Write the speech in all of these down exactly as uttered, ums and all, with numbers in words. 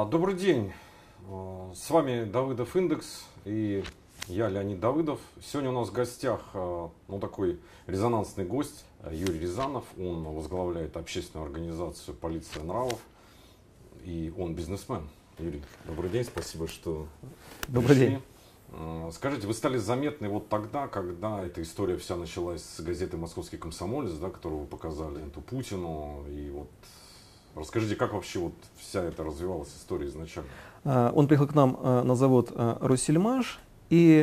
Добрый день, с вами Давыдов Индекс и я, Леонид Давыдов. Сегодня у нас в гостях ну, такой резонансный гость Юрий Рязанов. Он возглавляет общественную организацию «Полиция нравов» и он бизнесмен. Юрий, добрый день, спасибо, что Добрый пришли. день. Скажите, вы стали заметны вот тогда, когда эта история вся началась с газеты «Московский комсомолец», да, которую вы показали эту Путину, и вот расскажите, как вообще вот вся эта развивалась история изначально? Он приехал к нам на завод «Россельмаш», и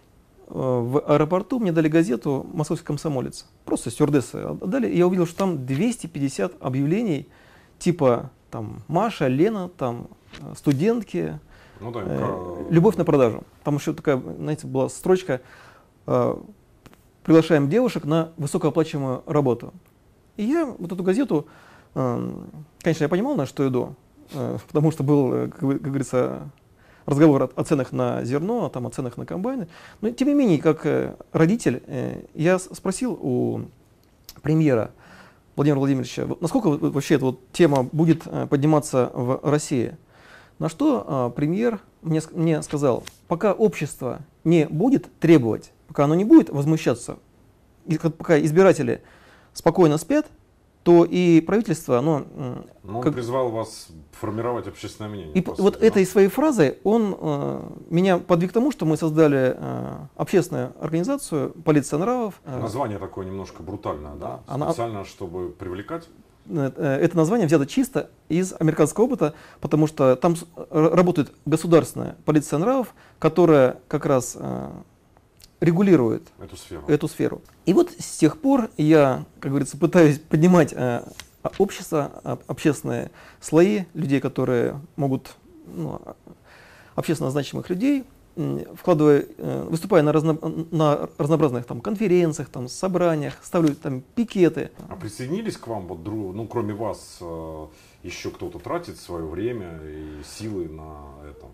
в аэропорту мне дали газету «Московский комсомолец». Просто стюардессы отдали, и я увидел, что там двести пятьдесят объявлений, типа там Маша, Лена, там студентки, ну, да, э, любовь на продажу. Там еще такая, знаете, была строчка э, «Приглашаем девушек на высокооплачиваемую работу». И я вот эту газету, э, конечно, я понимал, на что иду, э, потому что был, как, как говорится, разговор о, о ценах на зерно, там, о ценах на комбайны. Но тем не менее, как э, родитель, э, я спросил у премьера Владимира Владимировича, вот насколько вообще эта вот тема будет э, подниматься в России. На что э, премьер мне, мне сказал, пока общество не будет требовать, пока оно не будет возмущаться, и, пока избиратели спокойно спят, то и правительство, оно... Но он как... призвал вас формировать общественное мнение. И вот да? этой своей фразой он э, меня подвиг к тому, что мы создали э, общественную организацию «Полиция нравов». Название такое немножко брутальное, да? Она... Специально, чтобы привлекать? Это название взято чисто из американского опыта, потому что там работает государственная полиция нравов, которая как раз э, регулирует эту сферу. эту сферу. И вот с тех пор я, как говорится, пытаюсь поднимать э, общество, общественные слои, людей, которые могут, ну, общественно значимых людей, вкладывая, выступая на, разно, на разнообразных там конференциях, там, собраниях, ставлю там пикеты. А присоединились к вам, вот, ну, кроме вас, еще кто-то тратит свое время и силы на это?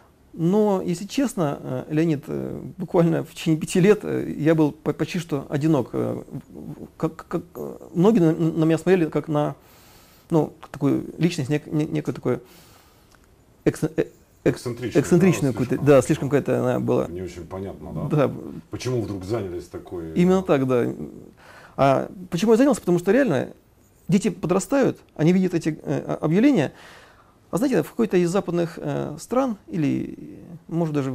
Но, если честно, Леонид, буквально в течение пяти лет я был почти что одинок. Как, как, многие на, на меня смотрели как на, ну, такую личность, нек, некую такую экс, эксцентричную, эксцентричную да, какую-то, слишком, да, слишком какая-то она была. Не очень понятно, да? Да. Почему вдруг занялись такой? Именно так, да. А почему я занялся? Потому что реально дети подрастают, они видят эти э, объявления. А знаете, в какой-то из западных э, стран, или, может, даже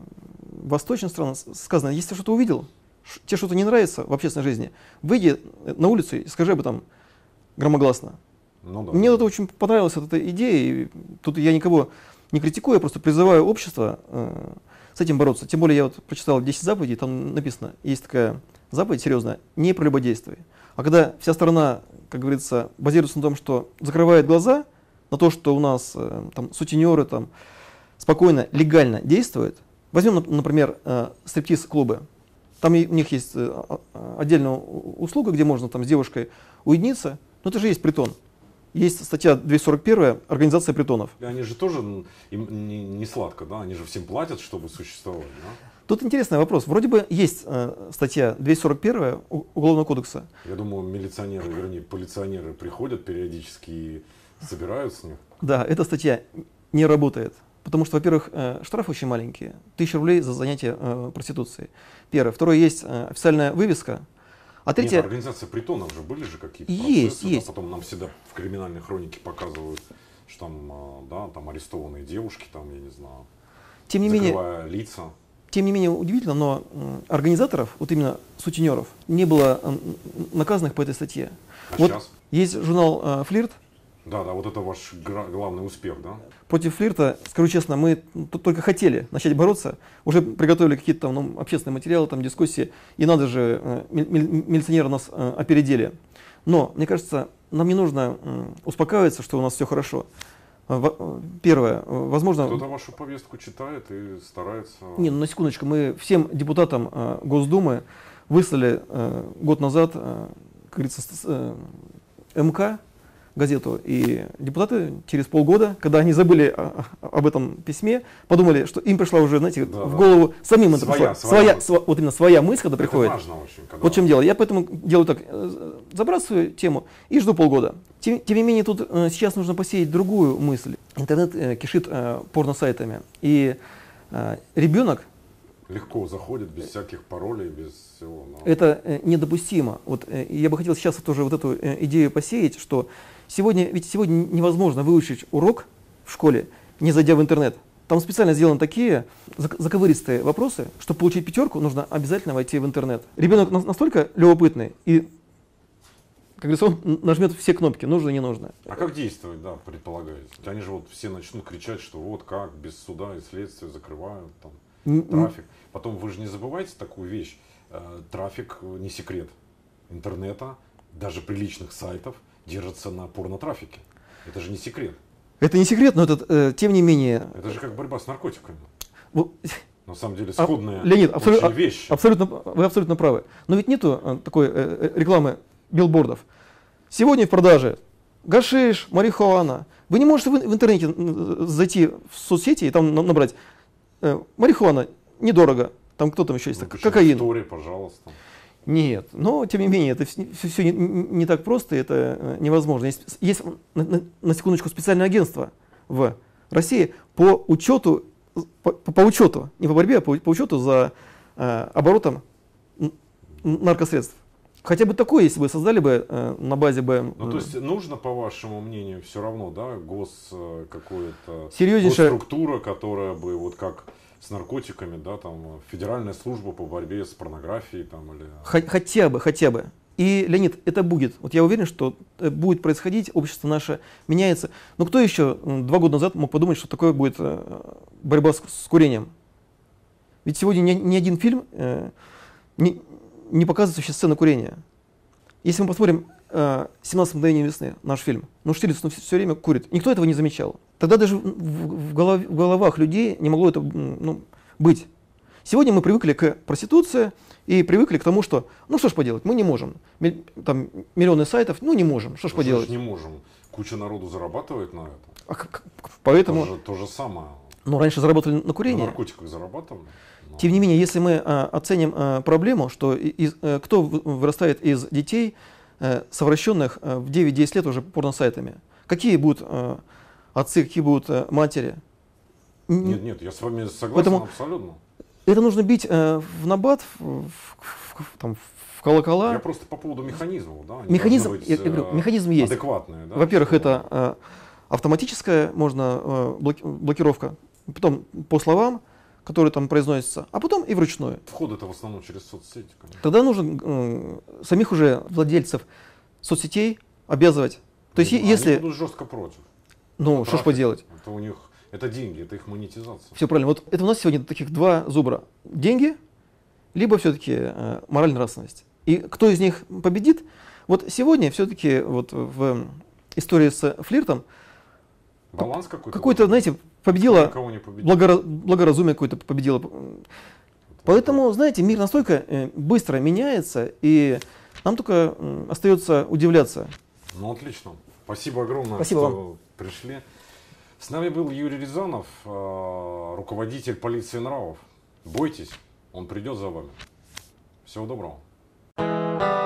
в восточных странах сказано, если ты что-то увидел, тебе что-то не нравится в общественной жизни, выйди на улицу и скажи об этом громогласно. Ну, да. Мне это очень понравилась эта идея, и тут я никого не критикую, я просто призываю общество э, с этим бороться. Тем более я вот прочитал десять заповедей, там написано, есть такая заповедь серьезная, не прелюбодействуй. А когда вся страна, как говорится, базируется на том, что закрывает глаза на то, что у нас э, там сутенеры там спокойно, легально действуют. Возьмем, например, э, стриптиз-клубы. Там у них есть э, отдельная услуга, где можно там с девушкой уединиться, но это же есть притон. Есть статья двести сорок первая «Организация притонов». Они же тоже им не, не сладко, да? Они же всем платят, чтобы существовать, да? Тут интересный вопрос. Вроде бы есть э, статья двести сорок первая Уголовного кодекса. Я думаю, милиционеры, вернее, полиционеры приходят периодически и собирают с них. Да, эта статья не работает. Потому что, во-первых, э, штрафы очень маленькие. Тысяча рублей за занятие э, проституцией. Первое. Второе, есть э, официальная вывеска. А третье... Нет, организация притонов же были же какие-то процессы. Есть, да? есть. Потом нам всегда в криминальной хронике показывают, что там, да, там арестованные девушки, там, я не знаю, тем не закрывая менее, лица. Тем не менее, удивительно, но организаторов, вот именно сутенеров, не было наказанных по этой статье. А вот сейчас? Есть журнал э, «Флирт». Да, да, вот это ваш главный успех, да? Против флирта, скажу честно, мы тут только хотели начать бороться, уже приготовили какие-то там, ну, общественные материалы, там, дискуссии, и надо же, э, милиционеры нас э, опередили. Но, мне кажется, нам не нужно э, успокаиваться, что у нас все хорошо. Первое, возможно... Кто-то вашу повестку читает и старается... Не, ну на секундочку, мы всем депутатам э, Госдумы выслали э, год назад, э, как говорится, э, МК, газету, и депутаты через полгода, когда они забыли о, о, об этом письме, подумали, что им пришла уже, знаете, да, в голову самим это своя, пришла, своя, своя, сво, вот именно своя мысль, когда это приходит. Важно очень, когда... Вот в чем дело. Я поэтому делаю так, забрасываю тему и жду полгода. Тем, тем не менее, тут сейчас нужно посеять другую мысль. интернет э, кишит э, порно-сайтами. И э, ребенок... Легко заходит, без всяких паролей, без всего. Но... Это э, недопустимо. Вот, э, я бы хотел сейчас тоже вот эту э, идею посеять, что сегодня, ведь сегодня невозможно выучить урок в школе, не зайдя в интернет. Там специально сделаны такие заковыристые вопросы, чтобы получить пятерку, нужно обязательно войти в интернет. Ребенок настолько любопытный, и, как говорится, он нажмет все кнопки, нужно и не нужно. А как действовать, да, предполагается? Они же вот все начнут кричать, что вот как, без суда и следствия закрывают там, трафик. Потом вы же не забывайте такую вещь, трафик не секрет интернета, даже приличных сайтов держится на порнотрафике. Это же не секрет. Это не секрет, но это, э, тем не менее... Это же как борьба с наркотиками. Вот, на самом деле сходная а, Леонид, абсолютно, вещь. Абсолютно, вы абсолютно правы. Но ведь нету э, такой э, рекламы билбордов. Сегодня в продаже гашиш, марихуана. Вы не можете в, в интернете зайти в соцсети и там набрать э, марихуана недорого. Там кто там еще есть? Ну, кокаин. История, пожалуйста. Нет, но тем не менее, это все, все не, не так просто, это невозможно. Есть, есть на, на, на секундочку специальное агентство в России по учету, по, по учету, не по борьбе, а по, по учету за э, оборотом наркосредств. Хотя бы такое, если бы создали бы э, на базе бы... Ну, то есть нужно, по вашему мнению, все равно, да, гос какое-то серьезнейшая структура, которая бы вот как с наркотиками, да, там Федеральная служба по борьбе с порнографией, там или. Хотя бы, хотя бы. И, Леонид, это будет. Вот я уверен, что будет происходить, общество наше меняется. Но кто еще два года назад мог подумать, что такое будет борьба с, с курением? Ведь сегодня ни, ни один фильм э, не, не показывает вообще сцены курения. Если мы посмотрим э, «семнадцать мгновений весны», наш фильм, ну Штирлиц ну, все, все время курит. Никто этого не замечал. Тогда даже в, в, голов, в головах людей не могло это ну, быть. Сегодня мы привыкли к проституции и привыкли к тому, что, ну что ж поделать, мы не можем. Миль, там миллионы сайтов, ну не можем, что ж Мы поделать. не можем. Куча народу зарабатывает на этом. А, как, поэтому... То же, то же самое. Ну раньше зарабатывали на курении. На наркотиках зарабатывали. Но... Тем не менее, если мы а, оценим а, проблему, что из, а, кто вырастает из детей, а, совращенных а, в девять-десять лет уже порносайтами, какие будут а, отцы, какие будут а, матери? Нет, нет, я с вами согласен. Поэтому абсолютно. Это нужно бить э, в набат, в, в, в, там, в колокола. Я просто по поводу механизмов. Да? Механизм, быть, я, я говорю, механизм есть. Адекватные. Да, Во-первых, что... это э, автоматическая можно, э, блоки, блокировка, потом по словам, которые там произносятся, а потом и вручную. Вход это в основном через соцсети, конечно. Тогда нужно э, самих уже владельцев соцсетей обязывать. То есть, Они если... будут жестко против. Ну, что ж поделать? Это у них... Это деньги, это их монетизация. Все правильно. Вот это у нас сегодня таких два зубра. Деньги, либо все-таки э, мораль, нравственность. И кто из них победит? Вот сегодня все-таки вот в истории с флиртом баланс какой-то, какой-то, знаете, победило, благора, благоразумие какое-то победило. Это Поэтому, знаете, мир настолько э, быстро меняется, и нам только э, остается удивляться. Ну, отлично. Спасибо огромное, Спасибо что вам. пришли. С нами был Юрий Рязанов, руководитель полиции нравов. Бойтесь, он придет за вами. Всего доброго.